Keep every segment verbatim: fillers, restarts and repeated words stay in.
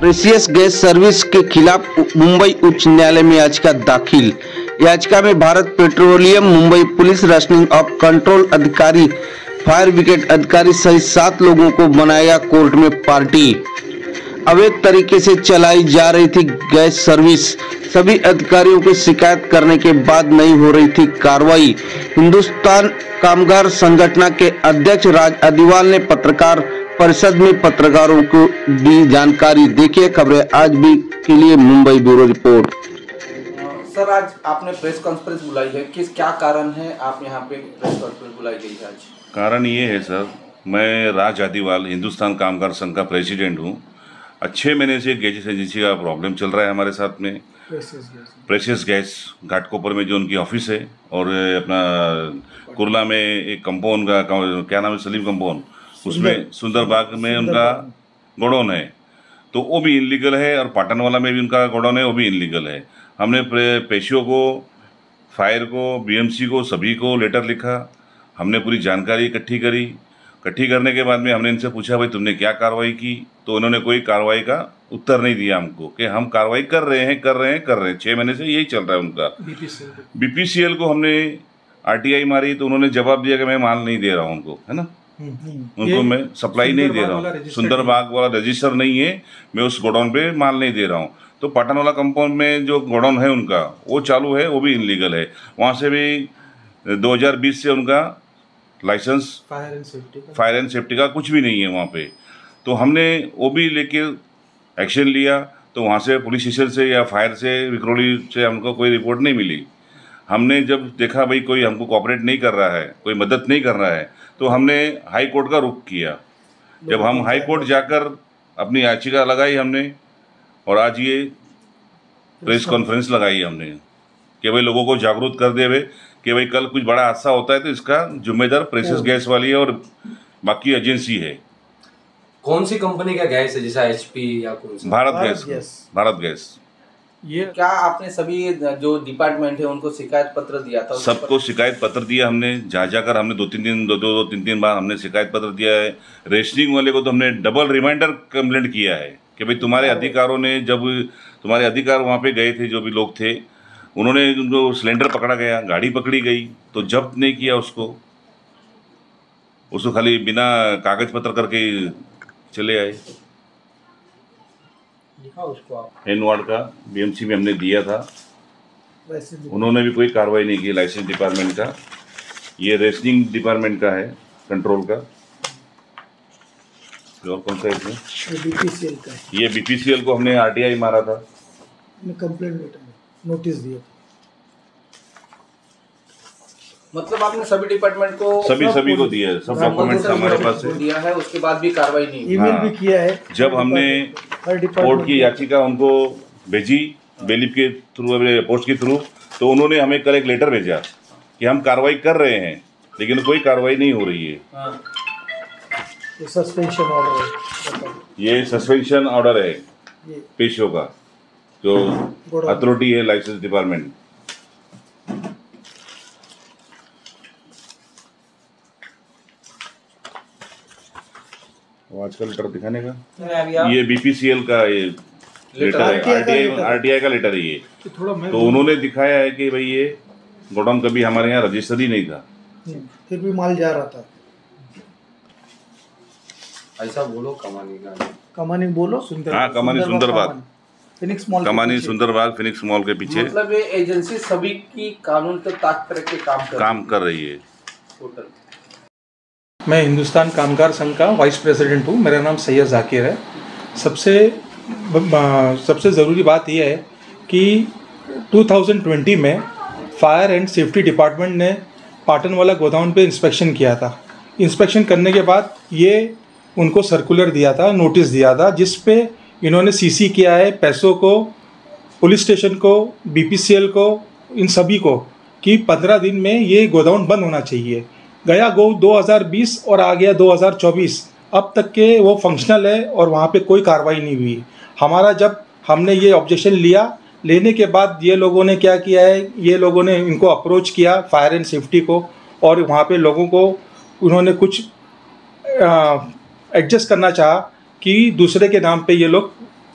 Precious gas service के खिलाफ मुंबई उच्च न्यायालय में याचिका दाखिल। याचिका में Bharat petroleum, Mumbai police, rationing of control अधिकारी, फायर ब्रिगेड अधिकारी सहित सात लोगों को बनाया कोर्ट में पार्टी। अवैध तरीके से चलाई जा रही थी गैस सर्विस। सभी अधिकारियों की शिकायत करने के बाद नहीं हो रही थी कार्रवाई। हिंदुस्तान कामगार संगठन के अध्यक्ष राज अदिवाल ने पत्रकार परिषद में पत्रकारों को दी जानकारी। देखिए खबरें आज भी के लिए मुंबई ब्यूरो रिपोर्ट। सर, आज आपने प्रेस कॉन्फ्रेंस बुलाई है, किस क्या कारण है आप यहाँ पे प्रेस कॉन्फ्रेंस बुलाई गई है आज? कारण ये है सर, मैं राज अदिवाल हिंदुस्तान कामगार संघ का प्रेसिडेंट हूँ। अच्छे महीने से गैस एजेंसी का प्रॉब्लम चल रहा है हमारे साथ में। प्रेशियस गैस घाटकोपर में जो उनकी ऑफिस है, और अपना कुर्ला में एक कंपाउंड का क्या नाम है, सलीम कंपाउंड, उसमें सुंदरबाग में उनका गोडाउन है, तो वो भी इनलीगल है। और पाटनवाला में भी उनका गोडाउन है, वो भी इनलीगल है। हमने पेशियों को, फायर को, बीएमसी को, सभी को लेटर लिखा। हमने पूरी जानकारी इकट्ठी करी। इकट्ठी करने के बाद में हमने इनसे पूछा, भाई तुमने क्या कार्रवाई की? तो उन्होंने कोई कार्रवाई का उत्तर नहीं दिया हमको, कि हम कार्रवाई कर रहे हैं कर रहे हैं कर रहे हैं छः महीने से यही चल रहा है उनका। बीपीसीएल को हमने आरटीआई मारी तो उन्होंने जवाब दिया कि मैं माल नहीं दे रहा हूँ उनको, है ना, उनको मैं सप्लाई नहीं दे रहा हूँ। सुंदरबाग वाला रजिस्टर नहीं है, मैं उस गोडाउन पे माल नहीं दे रहा हूँ। तो पाटनवाला कंपाउंड में जो गोडाउन है उनका, वो चालू है, वो भी इनलीगल है। वहाँ से भी दो हज़ार बीस से उनका लाइसेंस फायर एंड सेफ्टी का फायर एंड सेफ्टी का कुछ भी नहीं है वहाँ पे। तो हमने वो भी लेके एक्शन लिया। तो वहाँ से पुलिस स्टेशन से या फायर से, विक्रोली से हमको कोई रिपोर्ट नहीं मिली। हमने जब देखा भाई कोई हमको कोऑपरेट नहीं कर रहा है, कोई मदद नहीं कर रहा है, तो हमने हाई कोर्ट का रुख किया। जब हम हाई कोर्ट जाकर अपनी याचिका लगाई हमने, और आज ये प्रेस कॉन्फ्रेंस लगाई हमने कि भाई लोगों को जागरूक कर दे हुए कि भाई कल कुछ बड़ा हादसा होता है तो इसका जिम्मेदार प्रेशियस गैस वाली है और बाकी एजेंसी है। कौन सी कंपनी का गैस है, जैसा एचपी या कौन सा? भारत गैस। भारत गैस। ये क्या आपने सभी जो डिपार्टमेंट है उनको शिकायत पत्र दिया था? सबको शिकायत पत्र दिया हमने। जा जाकर हमने दो तीन दिन दो दो दो तीन तीन बार हमने शिकायत पत्र दिया है। रेशनिंग वाले को तो हमने डबल रिमाइंडर कंप्लेंट किया है कि भाई तुम्हारे अधिकारों ने, जब तुम्हारे अधिकार वहाँ पे गए थे, जो भी लोग थे, उन्होंने उनको सिलेंडर पकड़ा गया, गाड़ी पकड़ी गई, तो जब्त नहीं किया उसको उसको खाली बिना कागज पत्र करके चले आए। एन वार्ड का बीएमसी में हमने दिया था, उन्होंने भी कोई कार्रवाई नहीं की। लाइसेंस डिपार्टमेंट का, ये रेशनिंग डिपार्टमेंट का है, कंट्रोल का। और कौन सा है इसमें? बीपीसीएल का है। ये बीपीसीएल को हमने आरटीआई मारा था, कंप्लेंट लेटर नोटिस दिया। मतलब आपने सभी डिपार्टमेंट को सभी सभी को दिया है, सब डॉक्यूमेंट्स हमारे पास है, दिया है, उसके बाद भी कार्रवाई नहीं, ईमेल भी किया है। जब हमने कोर्ट की याचिका उनको भेजी बेलीफ के थ्रू, पोस्ट के थ्रू, तो उन्होंने हमें कल एक लेटर भेजा कि हम कार्रवाई कर रहे हैं, लेकिन कोई कार्रवाई नहीं हो रही है। हाँ। ये सस्पेंशन ऑर्डर है, ये सस्पेंशन ऑर्डर है पेशियों का, जो अथॉरिटी है लाइसेंस डिपार्टमेंट। आजकल लेटर दिखाने का, ये बीपीसीएल का ये लेटर है, आरटीआई आरटीआई का लेटर है ये। तो उन्होंने दिखाया है कि भाई ये गोडाउन कभी हमारे यहाँ रजिस्टर ही नहीं था, फिर भी माल जा रहा था। ऐसा बोलो कमानी का, कमानी बोलो। हाँ, कमानी सुंदरबाग, फिनिक्स मॉल, कमानी सुंदरबाग फिनिक्स मॉल के पीछे। मतलब ये एजेंसी सभी की कानून के तहत के काम कर काम कर रही है। टोटल। मैं हिंदुस्तान कामगार संघ का वाइस प्रेसिडेंट हूँ। मेरा नाम सैयद जाकिर है। सबसे सबसे ज़रूरी बात यह है कि दो हज़ार बीस में फायर एंड सेफ्टी डिपार्टमेंट ने पाटनवाला गोदाम पे इंस्पेक्शन किया था। इंस्पेक्शन करने के बाद ये उनको सर्कुलर दिया था, नोटिस दिया था, जिस पे इन्होंने सीसी किया है पैसों को, पुलिस स्टेशन को, बीपीसीएल को, इन सभी को, कि पंद्रह दिन में ये गोदाम बंद होना चाहिए। गया गो दो हज़ार बीस और आ गया दो हज़ार चौबीस, अब तक के वो फंक्शनल है और वहाँ पे कोई कार्रवाई नहीं हुई। हमारा जब हमने ये ऑब्जेक्शन लिया, लेने के बाद ये लोगों ने क्या किया है, ये लोगों ने इनको अप्रोच किया फायर एंड सेफ्टी को, और वहाँ पे लोगों को उन्होंने कुछ एडजस्ट करना चाहा कि दूसरे के नाम पे ये लोग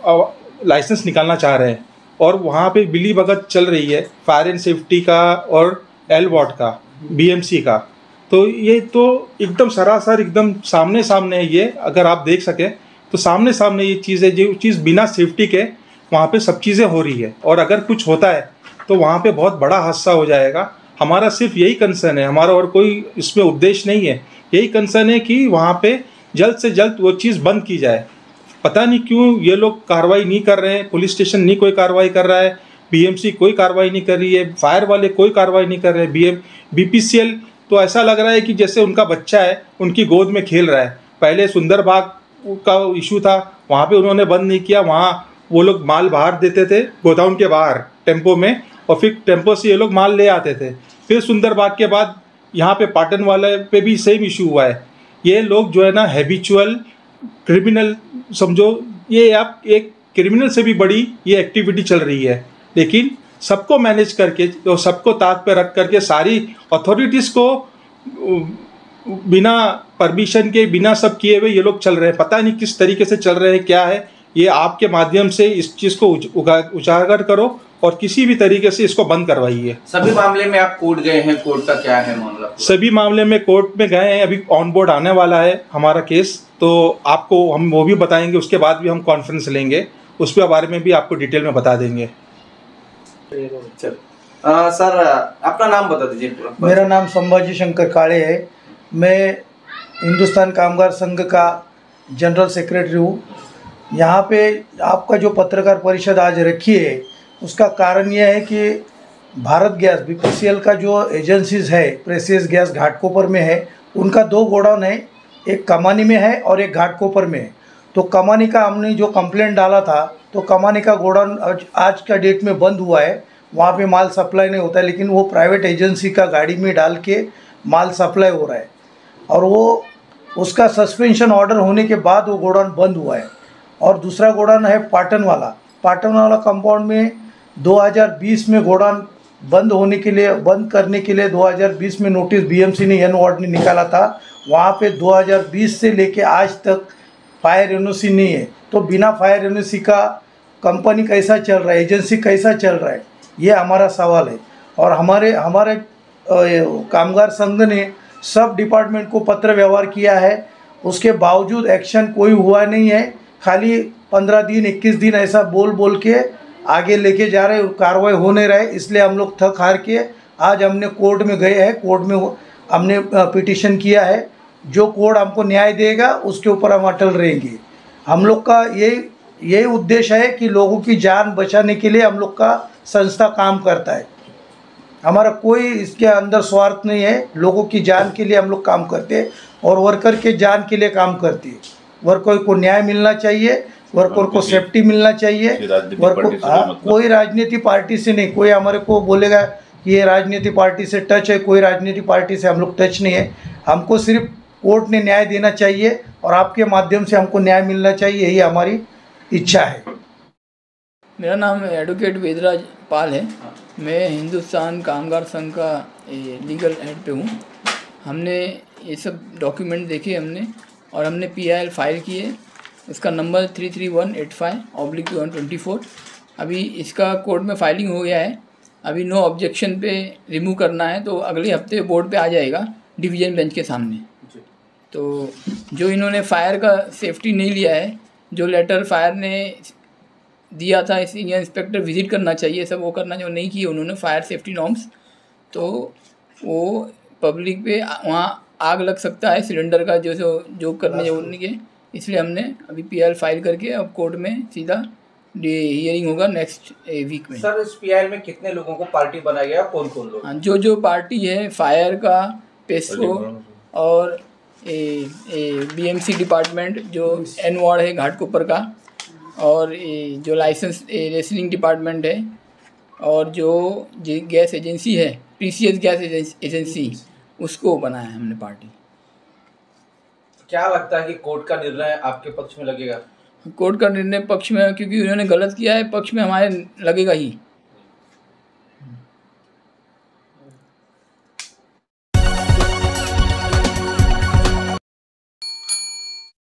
लाइसेंस निकालना चाह रहे हैं और वहाँ पे बिली भगत चल रही है फायर एंड सेफ्टी का और एल वॉट का, बीएमसी का। तो ये तो एकदम सरासर एकदम सामने सामने है ये, अगर आप देख सकें तो सामने सामने ये चीज़ है, जो चीज़ बिना सेफ्टी के वहाँ पे सब चीज़ें हो रही है और अगर कुछ होता है तो वहाँ पे बहुत बड़ा हादसा हो जाएगा। हमारा सिर्फ यही कंसर्न है, हमारा और कोई इसमें उद्देश्य नहीं है, यही कंसर्न है कि वहाँ पे जल्द से जल्द वो चीज़ बंद की जाए। पता नहीं क्यों ये लोग कार्रवाई नहीं कर रहे हैं, पुलिस स्टेशन नहीं कोई कार्रवाई कर रहा है, बीएमसी कोई कार्रवाई नहीं कर रही है, फायर वाले कोई कार्रवाई नहीं कर रहे हैं, बीएम बीपीसीएल तो ऐसा लग रहा है कि जैसे उनका बच्चा है उनकी गोद में खेल रहा है। पहले सुंदर बाग का इशू था, वहाँ पे उन्होंने बंद नहीं किया, वहाँ वो लोग माल बाहर देते थे गोदाउन के बाहर टेम्पो में और फिर टेम्पो से ये लोग माल ले आते थे। फिर सुंदर बाग के बाद यहाँ पे पाटन वाले पे भी सेम इशू हुआ है। ये लोग जो है ना हैबिचुअल क्रिमिनल समझो, ये आप एक क्रिमिनल से भी बड़ी ये एक्टिविटी चल रही है। लेकिन सबको मैनेज करके तो सबको ताक पे रख करके सारी अथॉरिटीज़ को बिना परमिशन के बिना सब किए हुए ये लोग चल रहे हैं। पता नहीं किस तरीके से चल रहे हैं, क्या है ये, आपके माध्यम से इस चीज़ को उजागर करो और किसी भी तरीके से इसको बंद करवाइए। सभी मामले में आप कोर्ट गए हैं, कोर्ट का क्या है मामला? सभी मामले में कोर्ट में गए हैं, अभी ऑन बोर्ड आने वाला है हमारा केस, तो आपको हम वो भी बताएंगे, उसके बाद भी हम कॉन्फ्रेंस लेंगे, उस पर बारे में भी आपको डिटेल में बता देंगे। चल आ, सर अपना नाम बता दीजिए पूरा। मेरा नाम संभाजी शंकर काळे है, मैं हिंदुस्तान कामगार संघ का जनरल सेक्रेटरी हूँ। यहाँ पे आपका जो पत्रकार परिषद आज रखी है उसका कारण यह है कि भारत गैस बीपीसीएल का जो एजेंसीज़ है, प्रेसियस गैस घाटकोपर में है, उनका दो गोडाउन है, एक कमानी में है और एक घाटकोपर में है। तो कमानी का हमने जो कंप्लेंट डाला था तो कमानी का गोडाउन आज, आज का डेट में बंद हुआ है, वहाँ पे माल सप्लाई नहीं होता है, लेकिन वो प्राइवेट एजेंसी का गाड़ी में डाल के माल सप्लाई हो रहा है और वो उसका सस्पेंशन ऑर्डर होने के बाद वो गोडाउन बंद हुआ है। और दूसरा गोडाउन है पाटन वाला, पाटन वाला कंपाउंड में दो हज़ार बीस में गोडाउन बंद होने के लिए बंद करने के लिए दो हज़ार बीस में नोटिस बीएमसी ने एन वार्ड ने निकाला था। वहाँ पे दो हज़ार बीस से लेके आज तक फायर एनओसी नहीं है। तो बिना फायर एनओसी का कंपनी कैसा चल रहा है, एजेंसी कैसा चल रहा है, ये हमारा सवाल है। और हमारे हमारे कामगार संघ ने सब डिपार्टमेंट को पत्र व्यवहार किया है, उसके बावजूद एक्शन कोई हुआ नहीं है। खाली पंद्रह दिन इक्कीस दिन ऐसा बोल बोल के आगे लेके जा रहे, कार्रवाई हो नहीं रहे। इसलिए हम लोग थक हार के आज हमने कोर्ट में गए हैं, कोर्ट में हमने पिटीशन किया है। जो कोर्ट हमको न्याय देगा उसके ऊपर हम अटल रहेंगे। हम लोग का यही यही उद्देश्य है कि लोगों की जान बचाने के लिए हम लोग का संस्था काम करता है। हमारा कोई इसके अंदर स्वार्थ नहीं है, लोगों की जान के लिए हम लोग काम करते हैं और वर्कर के जान के लिए काम करते हैं। वर्कर को न्याय मिलना चाहिए, वर्कर को सेफ्टी मिलना चाहिए। वर्कर हाँ, कोई राजनीति पार्टी से नहीं, कोई हमारे को बोलेगा कि ये राजनीति पार्टी से टच है, कोई राजनीति पार्टी से हम लोग टच नहीं है। हमको सिर्फ कोर्ट ने न्याय देना चाहिए और आपके माध्यम से हमको न्याय मिलना चाहिए, यही हमारी इच्छा है। मेरा नाम एडवोकेट वेदराज पाल है, मैं हिंदुस्तान कामगार संघ का लीगल हेड पे हूँ। हमने ये सब डॉक्यूमेंट देखे हमने और हमने पीआईएल फाइल किए। इसका number three three one eight five oblique two one twenty four. अभी इसका कोर्ट में फाइलिंग हो गया है, अभी नो ऑब्जेक्शन पे रिमूव करना है, तो अगले हफ्ते बोर्ड पे आ जाएगा डिवीज़न बेंच के सामने। तो जो इन्होंने फायर का सेफ्टी नहीं लिया है, जो लेटर फायर ने दिया था सीनियर इंस्पेक्टर विज़िट करना चाहिए, सब वो करना जो नहीं किए उन्होंने फायर सेफ्टी नॉर्म्स, तो वो पब्लिक पे वहाँ आग लग सकता है सिलेंडर का, जो जो जो करने जो नहीं के। इसलिए हमने अभी पीआईएल फाइल करके अब कोर्ट में सीधा हियरिंग होगा नेक्स्ट वीक में। सर इस पीआईएल में कितने लोगों को पार्टी बनाया गया, कौन कौन लोग? हाँ, जो जो पार्टी है फायर का, पेस्को और बीएमसी डिपार्टमेंट, जो एन वार्ड है घाटकोपर का, और ए, जो लाइसेंस रेसलिंग डिपार्टमेंट है, और जो गैस एजेंसी है प्रीसियस गैस एजेंसी, उसको बनाया है हमने पार्टी। क्या लगता है कि कोर्ट का निर्णय आपके पक्ष में लगेगा? कोर्ट का निर्णय पक्ष में, क्योंकि उन्होंने गलत किया है, पक्ष में हमारे लगेगा ही।